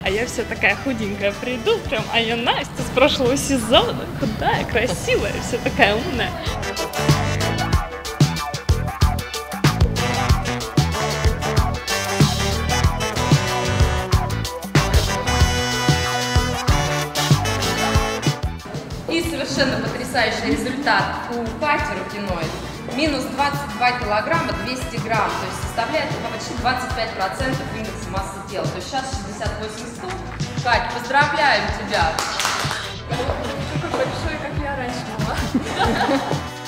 А я вся такая худенькая приду, прям, а я Настя с прошлого сезона, худая, красивая, вся такая умная. И совершенно потрясающий результат у Кати Рукиной. Минус 22 килограмма 200 грамм, то есть составляет почти 25% индекса массы тела. То есть сейчас 68-100. Кать, поздравляем тебя! Такой большой, как я раньше была.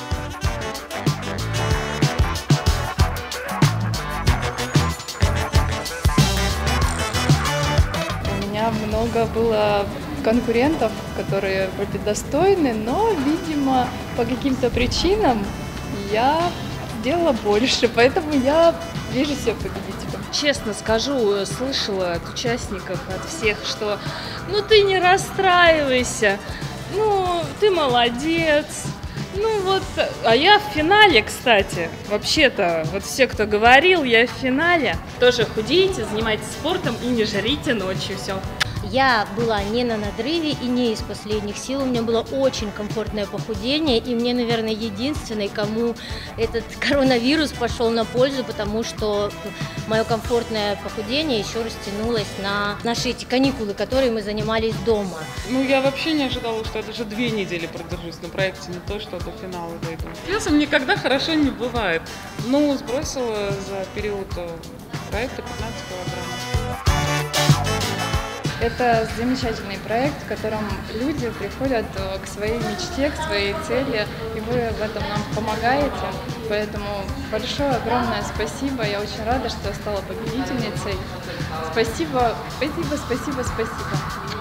У меня много было конкурентов, которые были достойны, но, видимо, по каким-то причинам я сделала больше, поэтому я вижу себя победителем. Честно скажу, слышала от участников, от всех, что ну ты не расстраивайся, ну ты молодец. Ну вот, а я в финале, кстати, вообще-то, вот все, кто говорил, я в финале. Тоже худейте, занимайтесь спортом и не жрите ночью, все. Я была не на надрыве и не из последних сил, у меня было очень комфортное похудение, и мне, наверное, единственной, кому этот коронавирус пошел на пользу, потому что мое комфортное похудение еще растянулось на наши эти каникулы, которые мы занимались дома. Ну, я вообще не ожидала, что я даже 2 недели продержусь на проекте, не то, что до финала дойду. Весом никогда хорошо не бывает. Ну, сбросила за период проекта 15 килограммов. Это замечательный проект, в котором люди приходят к своей мечте, к своей цели, и вы в этом нам помогаете. Поэтому большое, огромное спасибо. Я очень рада, что стала победительницей. Спасибо, спасибо, спасибо, спасибо.